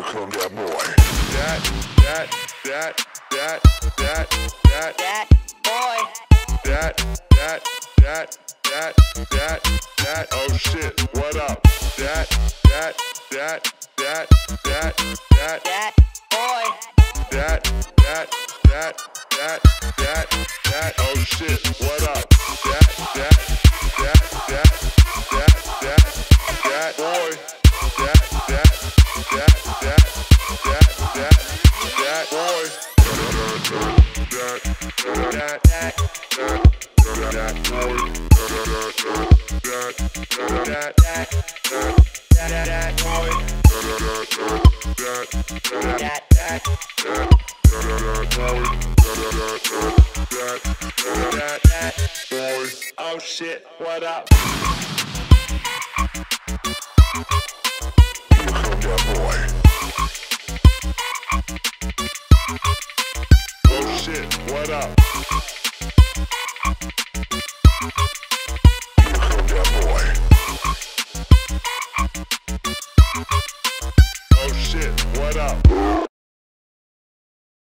come that boy. That boy. That, oh shit, what up? That boy. That, oh shit, what up? That boy. Oh shit, what up? Come that boy. Oh shit, what up? Come that boy.